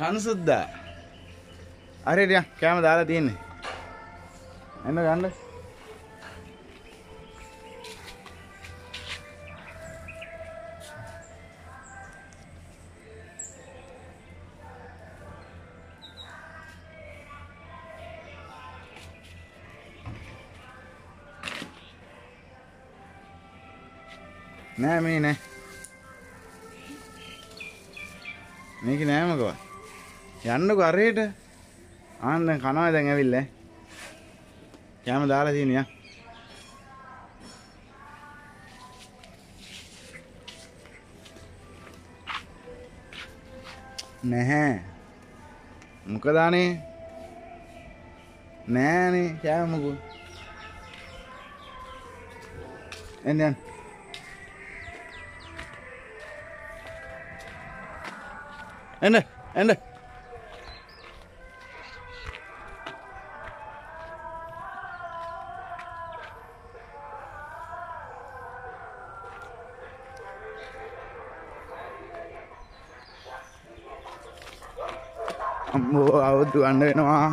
කන්සුද්දා. හරියට කැම දාලා තියෙන්නේ. එන්න ගන්න. නෑ මේ නෑ. මේක නෑ මොකවත්. යන්නකෝ අරේට. ආන්න දැන් කනවා දැන් ඇවිල්ලා. කැම දාලා තියෙනවා. නැහැ. මොකද අනේ? නෑනේ කැම මොකෝ. එන්න එන්න අම්මෝ අවුත් ගන්න වෙනවා.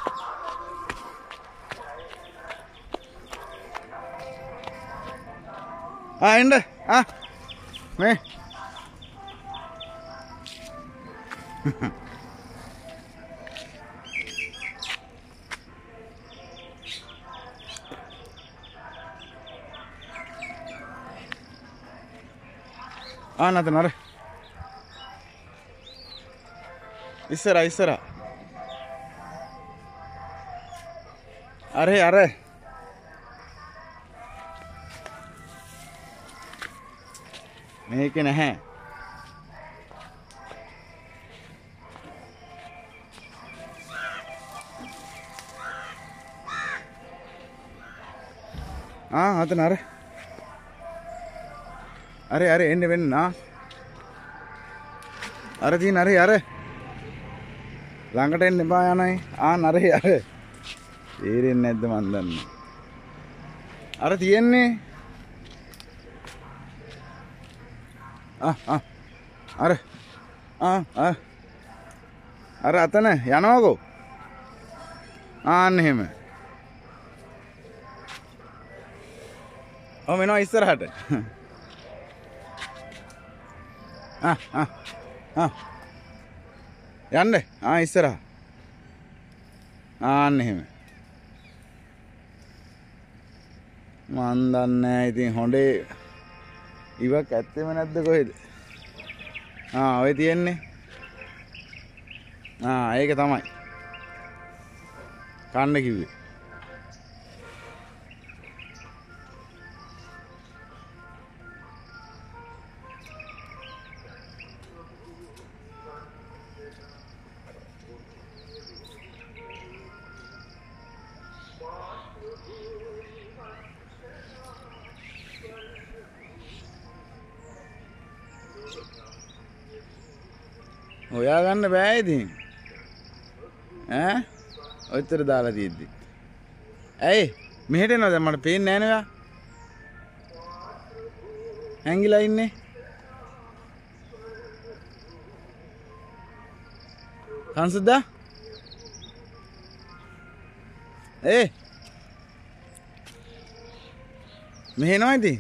එන්න මේ නැත නර ඉස්සර අර මේක නැහැ. අතන අර එන්න වෙන්න අර තියෙන අර ළඟට එන්න එපා යනයි. අර තේරෙන්නේ නැද්ද මන් දන්නේ. අර තියෙන්නේ අර අතන යනවකෝ. එහෙම. මෙනවා ඉස්සරහට. යන්න. ඉස්සරහ. එහෙම. මන් දන්නේ ඉතින් හොඳේ ඉවක් ඇත්තෙම නැද්ද කොහෙද? ඔය තියෙන්නේ. ඒක තමයි. කන්න කිව්වේ. ඔයා ගන්න බෑ ඉතින්. ඔච්චර දාලා තියෙද්දි. ඇයි මෙහෙට එනවා දැන් මට පේන්නේ නැහැ නේ. හැංගිලා ඉන්නේ. කන්සුද්දා මෙහෙ එනවා ඉතින්.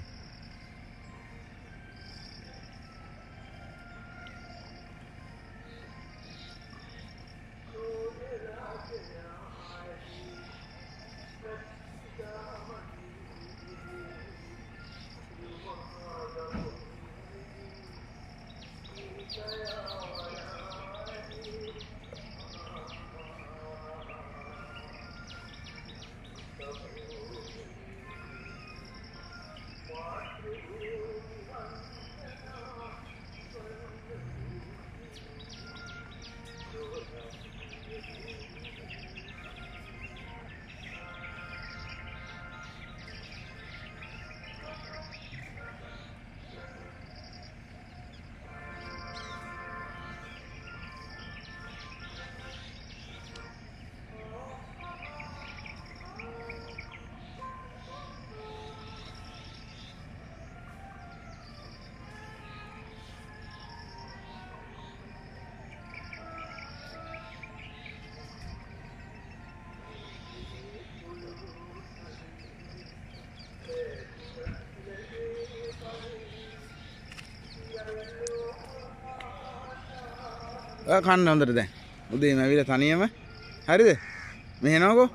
ඔය කන්න හොඳට දැන්. උදේම ඇවිල්ලා තනියම. හරිද? මෙහෙ එනවකෝ.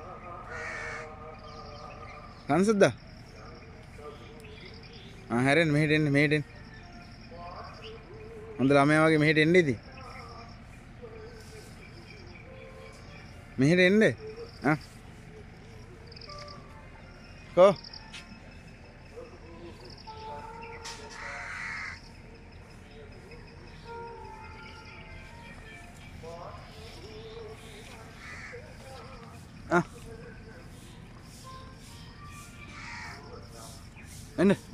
සංසද්දා. හැරෙන්න මෙහෙට එන්න මෙහෙට එන්න. හොඳ ළමයා වගේ මෙහෙට එන්න ඉතින්. මෙහෙට එන්න. කෝ. එන්න.